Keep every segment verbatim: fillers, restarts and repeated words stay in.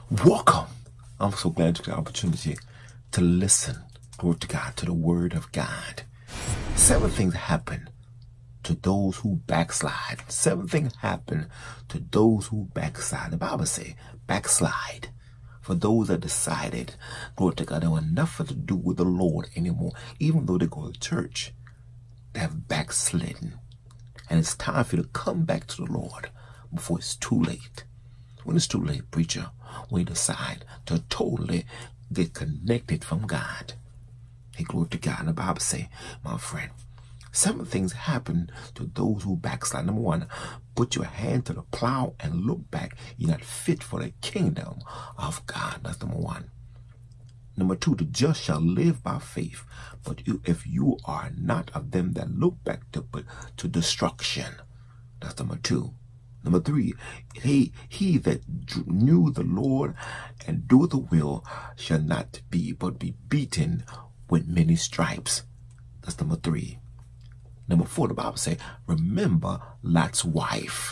Welcome. I'm so glad to get the opportunity to listen, glory to God, to the word of God. Seven things happen to those who backslide. Seven things happen to those who backslide. The Bible says backslide. For those that decided, glory to God, they want nothing to do with the Lord anymore. Even though they go to church, they have backslidden. And it's time for you to come back to the Lord before it's too late. When it's too late, preacher, when you decide to totally get connected from God. Hey, glory to God. And the Bible say, my friend, seven things happen to those who backslide. Number one, put your hand to the plow and look back. You're not fit for the kingdom of God. That's number one. Number two, the just shall live by faith. But you, if you are not of them that look back to, to destruction. That's number two. Number three, he, he that knew the Lord and do the will shall not be, but be beaten with many stripes. That's number three. Number four, the Bible says, remember Lot's wife.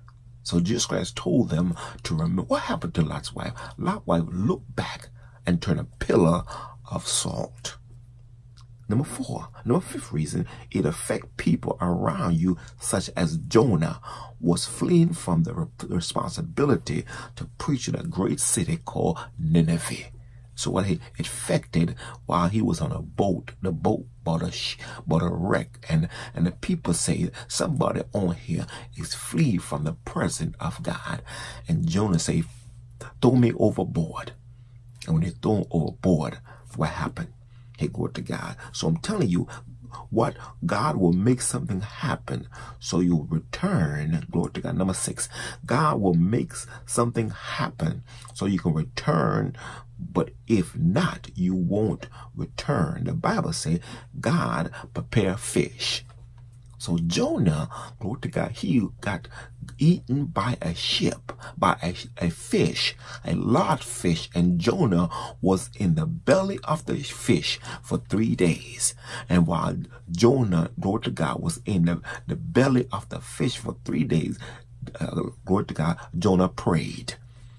So Jesus Christ told them to remember. What happened to Lot's wife? Lot's wife looked back and turned a pillar of salt. Number four, number fifth reason, it affects people around you, such as Jonah was fleeing from the re responsibility to preach in a great city called Nineveh. So what he affected while he was on a boat, the boat bought a, sh bought a wreck, and, and the people say somebody on here is fleeing from the presence of God. And Jonah say, throw me overboard. And when they throw him overboard, what happened? Hey, glory to God. So I'm telling you, what God will make something happen so you'll return. Glory to God. Number six, God will make something happen so you can return. But if not, you won't return. The Bible says God prepare fish. So Jonah, glory to God, he got eaten by a ship, by a, a fish, a large fish, and Jonah was in the belly of the fish for three days. And while Jonah, glory to God, was in the, the belly of the fish for three days, uh, glory to God, Jonah prayed.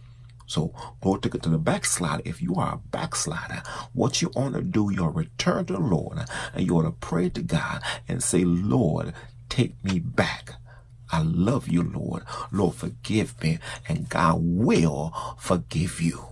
So, go to, to the backslider. If you are a backslider, what you want to do, you'll return to the Lord and you ought to pray to God and say, Lord, take me back. I love you, Lord. Lord, forgive me, and God will forgive you.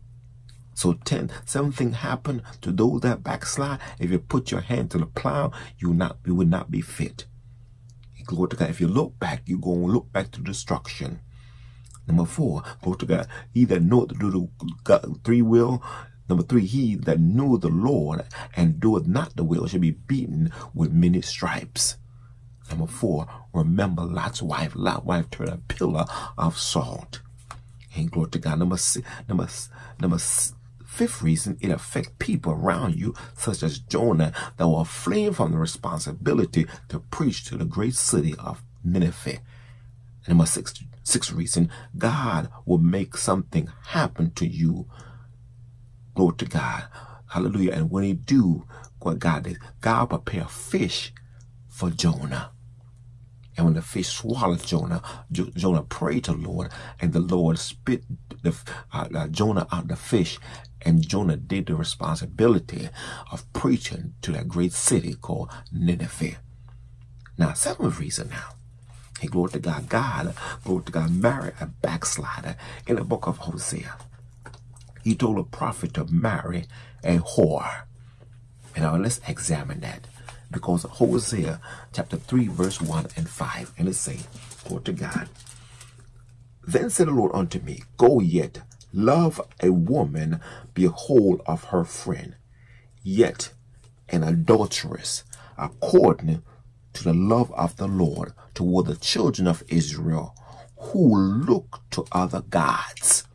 So, ten, seven things happen to those that backslide. If you put your hand to the plow, you will not, you will not be fit. Glory to God. If you look back, you're going to look back to destruction. Number four, glory to God, he that knoweth to do the God, three will. Number three, he that knew the Lord and doeth not the will shall be beaten with many stripes. Number four, remember Lot's wife. Lot's wife turned a pillar of salt. And glory to God. Number six, number, number fifth reason, it affects people around you, such as Jonah, that were fleeing from the responsibility to preach to the great city of Nineveh. Number six, sixth reason, God will make something happen to you. Glory to God. Hallelujah. And when he do what God did, God prepare fish for Jonah. And when the fish swallowed Jonah, jo Jonah prayed to the Lord, and the Lord spit the, uh, uh, Jonah out the fish, and Jonah did the responsibility of preaching to that great city called Nineveh. Now, seventh reason now. Hey, glory to God. God, glory to God, married a backslider in the book of Hosea. He told a prophet to marry a whore. And now let's examine that. Because Hosea chapter three, verse one and five. And it says, glory to God. Then said the Lord unto me, go yet, love a woman, behold of her friend, yet an adulteress, according to the love of the Lord toward the children of Israel, who look to other gods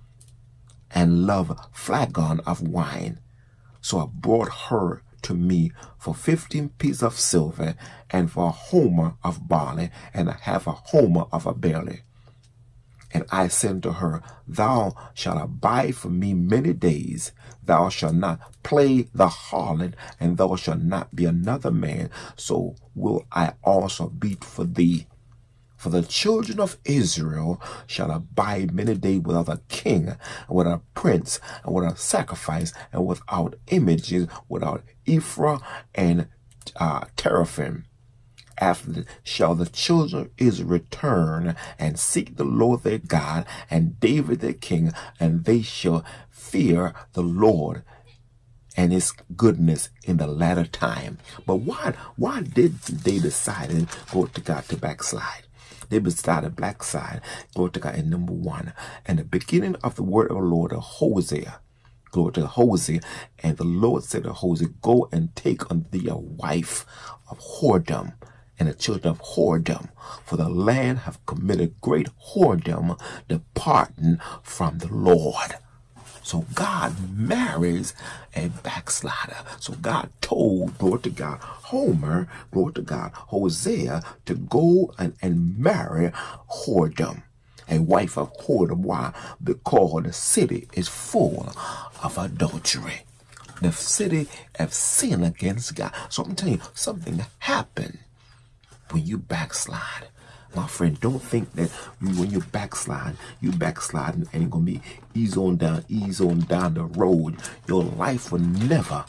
and love flagon of wine. So I brought her to me for fifteen pieces of silver, and for a homer of barley, and a half a homer of a barley. And I said unto her, thou shalt abide for me many days. Thou shalt not play the harlot, and thou shalt not be another man. So will I also beat for thee. For the children of Israel shall abide many days without a king, and without a prince, and without sacrifice, and without images, without ephah and uh, teraphim. After shall the children of Israel return and seek the Lord their God and David their king, and they shall fear the Lord and his goodness in the latter time. But why, why did they decide, glory to God, to backslide? They decided backslide, glory to God, in number one. And the beginning of the word of the Lord to Hosea, glory to Hosea, and the Lord said to Hosea, go and take unto thee a wife of whoredom, and the children of whoredom, for the land have committed great whoredom, departing from the Lord. So God marries a backslider. So God told, glory to God, Homer, glory to God, Hosea, to go and, and marry whoredom, a wife of whoredom. Why? Because the city is full of adultery. The city have sinned against God. So I'm telling you, something happened when you backslide. My friend, don't think that when you backslide, you backslide and it's going to be ease on down, ease on down the road. Your life will never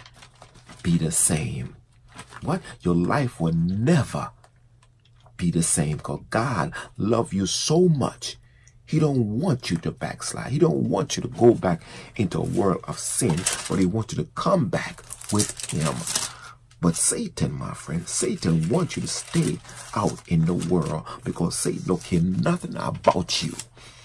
be the same. What? Your life will never be the same, because God loves you so much. He don't want you to backslide. He don't want you to go back into a world of sin, but he wants you to come back with him. But Satan, my friend, Satan wants you to stay out in the world, because Satan don't care nothing about you.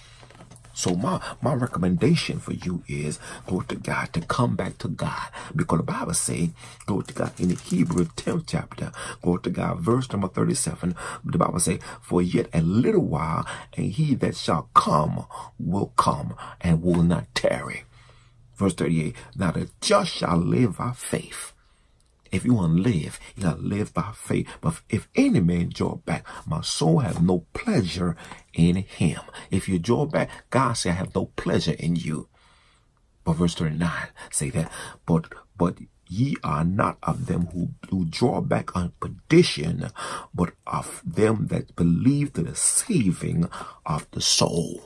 So my, my recommendation for you is, glory to God, to come back to God. Because the Bible says, glory to God, in the Hebrew tenth chapter, glory to God, verse number thirty-seven, the Bible says, for yet a little while, and he that shall come will come and will not tarry. Verse thirty-eight, now the just shall live by faith. If you want to live, you got to live by faith. But if any man draw back, my soul has no pleasure in him. If you draw back, God said, I have no pleasure in you. But verse thirty-nine say that, but but ye are not of them who, who draw back on perdition, but of them that believe to the saving of the soul.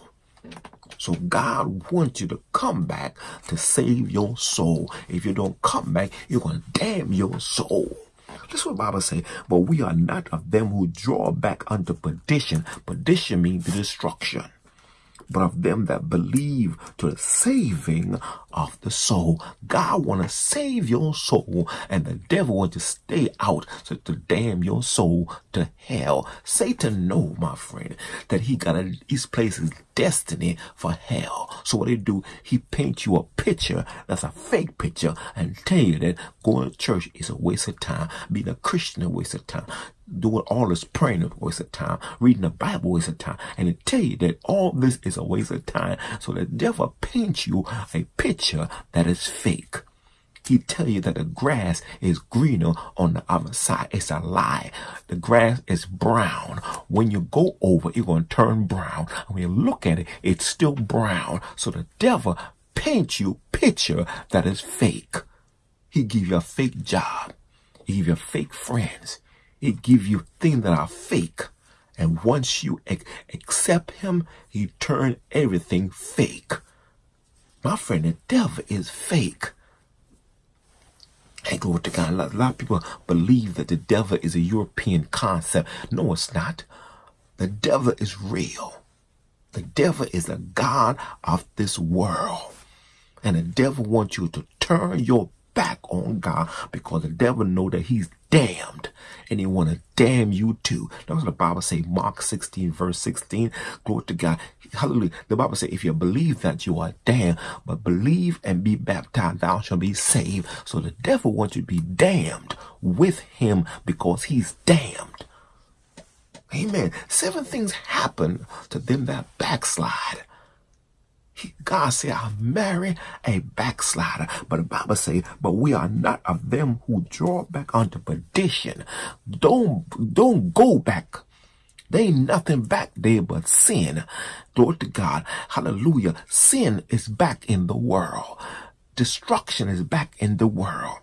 So God wants you to come back to save your soul. If you don't come back, you're going to damn your soul. That's what the Bible says. But we are not of them who draw back unto perdition. Perdition means the destruction. But of them that believe to the saving of the soul. God want to save your soul, and the devil wants to stay out so to damn your soul to hell. Satan know, my friend, that he got a, he's placed his destiny for hell. So what he do, he paint you a picture that's a fake picture and tell you that going to church is a waste of time, being a Christian is a waste of time, doing all this praying is a waste of time, reading the Bible is a waste of time, and it tell you that all this is a waste of time. So the devil paints you a picture that is fake. He tell you that the grass is greener on the other side. It's a lie. The grass is brown. When you go over, it's going to turn brown. And when you look at it, it's still brown. So the devil paints you a picture that is fake. He give you a fake job. He give you fake friends. He give you things that are fake. And once you ac accept him, he turn everything fake. My friend, the devil is fake. Hey, glory to God. A lot, a lot of people believe that the devil is a European concept. No, it's not. The devil is real. The devil is the god of this world. And the devil wants you to turn your back on God, because the devil know that he's damned, and he want to damn you too. That's what the Bible say, Mark sixteen verse sixteen. Glory to God. Hallelujah. The Bible say, if you believe that you are damned, but believe and be baptized, thou shalt be saved. So the devil wants you to be damned with him, because he's damned. Amen. Seven things happen to them that backslide. God said, I'll marry a backslider. But the Bible says, but we are not of them who draw back unto perdition. Don't, don't go back. There ain't nothing back there but sin. Glory to God. Hallelujah. Sin is back in the world. Destruction is back in the world.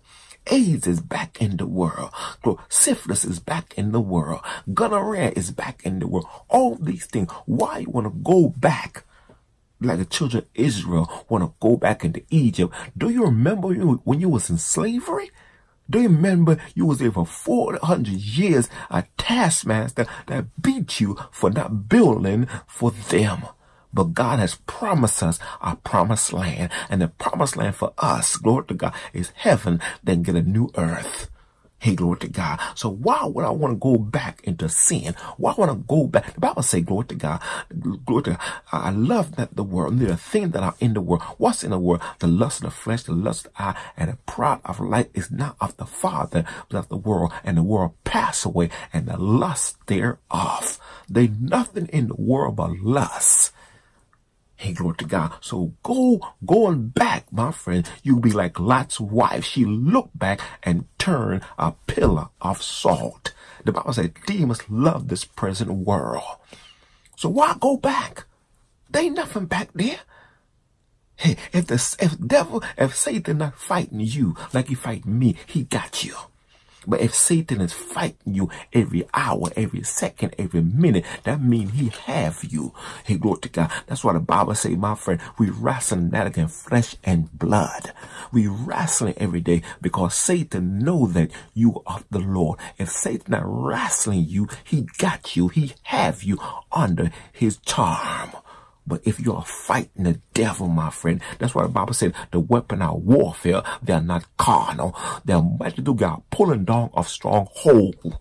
AIDS is back in the world. Syphilis is back in the world. Gonorrhea is back in the world. All these things. Why you want to go back? Like the children of Israel want to go back into Egypt. Do you remember when you was in slavery? Do you remember you was there for four hundred years, a taskmaster that beat you for not building for them? But God has promised us a promised land. And the promised land for us, glory to God, is heaven, then get a new earth. Hey, glory to God. So why would I want to go back into sin? Why want to go back? The Bible says, glory to God. Glory to God. I love that the world, the things that are in the world. What's in the world? The lust of the flesh, the lust of the eye, and the pride of life is not of the Father, but of the world. And the world pass away, and the lust thereof. There's nothing in the world but lust. Hey, glory to God. So go, going back, my friend, you'll be like Lot's wife. She looked back and turned a pillar of salt. The Bible says demons love this present world. So why go back? There ain't nothing back there. Hey, if the if devil, if Satan not fighting you like he fighting me, he got you. But if Satan is fighting you every hour, every second, every minute, that means he have you. Hey, glory to God. That's why the Bible say, my friend, we wrestling not against flesh and blood. We wrestling every day because Satan know that you are the Lord. If Satan not wrestling you, he got you. He have you under his charm. But if you are fighting the devil, my friend, that's why the Bible said the weapon of warfare, they're not carnal. They're mighty through God, pulling down of stronghold.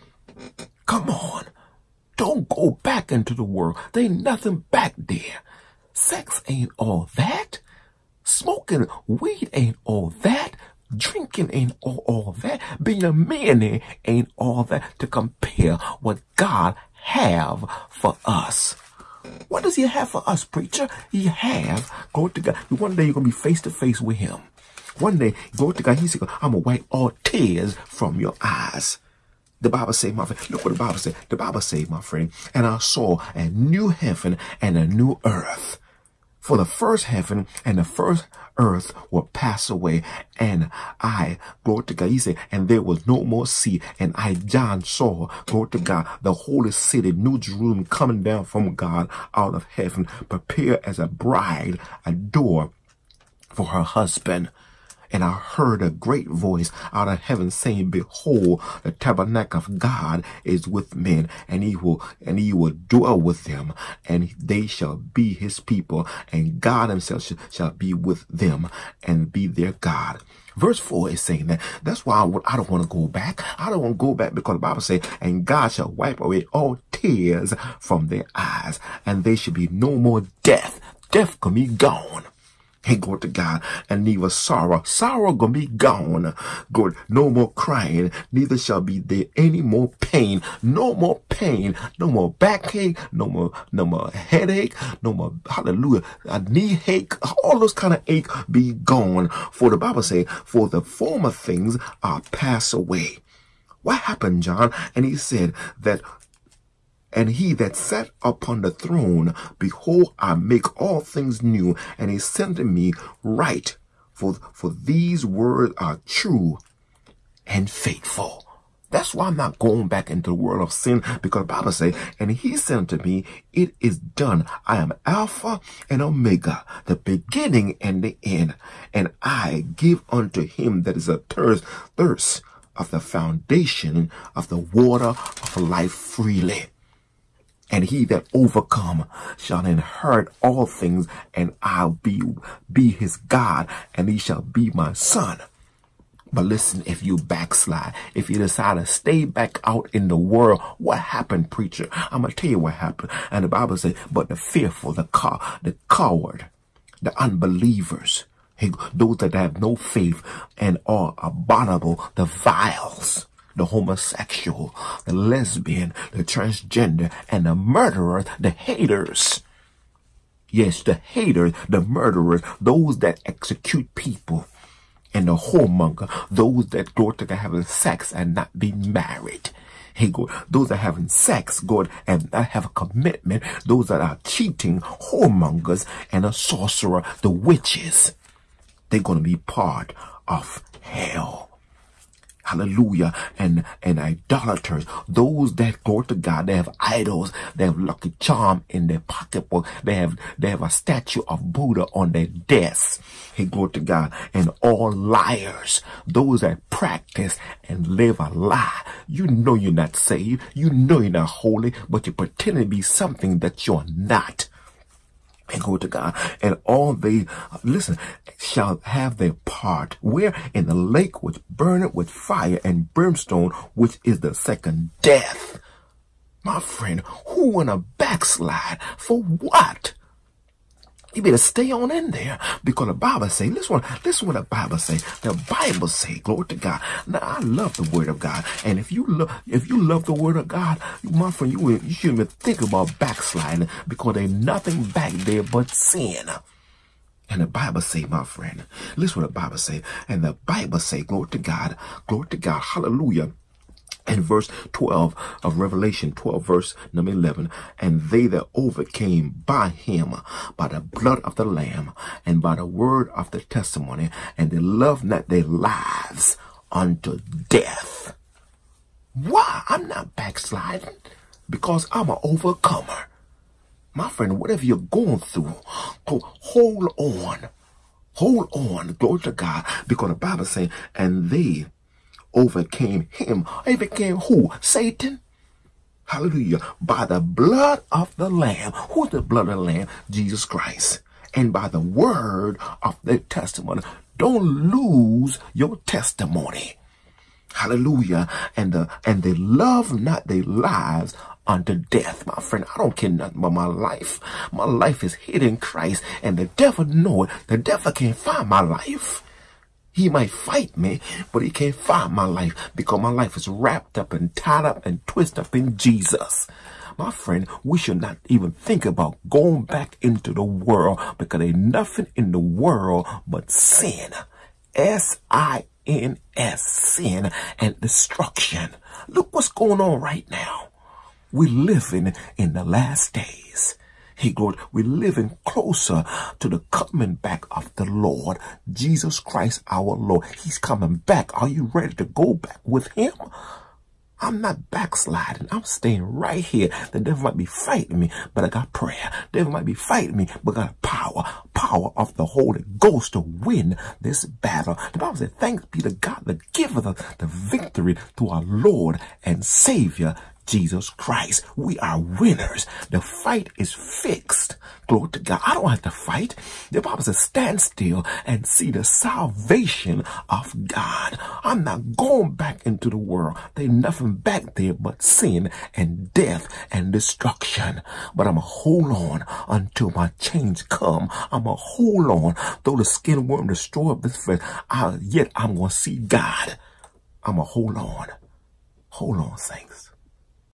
Come on. Don't go back into the world. There ain't nothing back there. Sex ain't all that. Smoking weed ain't all that. Drinking ain't all, all that. Being a millionaire ain't all that to compare what God have for us. What does he have for us, preacher? He have, glory to God. One day you're going to be face to face with him. One day, glory to God, he said, I'm going to wipe all tears from your eyes. The Bible say, my friend, look what the Bible say. The Bible say, my friend, and I saw a new heaven and a new earth. For the first heaven and the first earth will pass away, and I, glory to God, he said, and there was no more sea. And I, John, saw, glory to God, the holy city, New Jerusalem, coming down from God out of heaven, prepared as a bride, a door for her husband. And I heard a great voice out of heaven saying, behold, the tabernacle of God is with men, and he will, and he will dwell with them, and they shall be his people, and God himself shall, shall be with them and be their God. Verse four is saying that. That's why I, I don't want to go back. I don't want to go back because the Bible says, and God shall wipe away all tears from their eyes, and there shall be no more death. Death can be gone. Hey, glory to God, and neither sorrow. Sorrow gonna be gone. Good. No more crying. Neither shall be there any more pain. No more pain. No more backache. No more, no more headache. No more, hallelujah, a knee ache. All those kind of ache be gone. For the Bible say, for the former things are passed away. What happened, John? And he said that, and he that sat upon the throne, behold, I make all things new. And he said to me, write, for, for these words are true and faithful. That's why I'm not going back into the world of sin, because the Bible says, and he said to me, it is done. I am Alpha and Omega, the beginning and the end. And I give unto him that is a thirst, thirst of the foundation of the water of life freely. And he that overcome shall inherit all things, and I'll be, be his God, and he shall be my son. But listen, if you backslide, if you decide to stay back out in the world, what happened, preacher? I'm going to tell you what happened. And the Bible says, but the fearful, the, cow, the coward, the unbelievers, those that have no faith and are abominable, the viles, the homosexual, the lesbian, the transgender, and the murderer, the haters. Yes, the haters, the murderers, those that execute people, and the whoremonger, those that go to having sex and not being married. Hey, God, those that are having sex, God, and not have a commitment, those that are cheating, whoremongers, and a sorcerer, the witches, they're going to be part of hell. hallelujah, and, and idolaters, those that, glory to God, they have idols, they have Lucky Charm in their pocketbook, they have, they have a statue of Buddha on their desk, hey, glory to God, and all liars, those that practice and live a lie. You know you're not saved, you know you're not holy, but you pretend to be something that you're not. And go to God, and all they, listen, shall have their part, where? In the lake which burneth with fire and brimstone, which is the second death. My friend, who wanna backslide? For what? You better stay on in there, because the Bible say, listen, listen what the Bible say. The Bible say, glory to God. Now, I love the word of God. And if you love, if you love the word of God, my friend, you, you shouldn't even think about backsliding, because there's nothing back there but sin. And the Bible say, my friend, listen what the Bible say. And the Bible say, glory to God, glory to God, hallelujah. In verse twelve of Revelation twelve, verse number eleven, and they that overcame by him, by the blood of the Lamb, and by the word of the testimony, and they loved not their lives unto death. Why? I'm not backsliding, because I'm an overcomer. My friend, whatever you're going through, hold on. Hold on, glory to God, because the Bible says, and they overcame him. Overcame who? Satan. Hallelujah. By the blood of the Lamb. Who's the blood of the Lamb? Jesus Christ. And by the word of their testimony. Don't lose your testimony. Hallelujah. And the and they love not their lives unto death. My friend, I don't care nothing about my life. My life is hid in Christ, and the devil know it. The devil can't find my life. He might fight me, but he can't find my life, because my life is wrapped up and tied up and twisted up in Jesus. My friend, we should not even think about going back into the world, because there's nothing in the world but sin. S I N S, sin and destruction. Look what's going on right now. We're living in the last days. Hey, Lord, we're living closer to the coming back of the Lord, Jesus Christ, our Lord. He's coming back. Are you ready to go back with him? I'm not backsliding. I'm staying right here. The devil might be fighting me, but I got prayer. The devil might be fighting me, but I got power. Power of the Holy Ghost to win this battle. The Bible says, thanks be to God that giveth us the victory through our Lord and Savior, Jesus Christ. We are winners. The fight is fixed. Glory to God. I don't have to fight. The Bible says, stand still and see the salvation of God. I'm not going back into the world. There's nothing back there but sin and death and destruction. But I'm going to hold on until my change come. I'm going to hold on. Though the skin worm destroy this flesh, I, yet I'm going to see God. I'm going to hold on. Hold on, saints.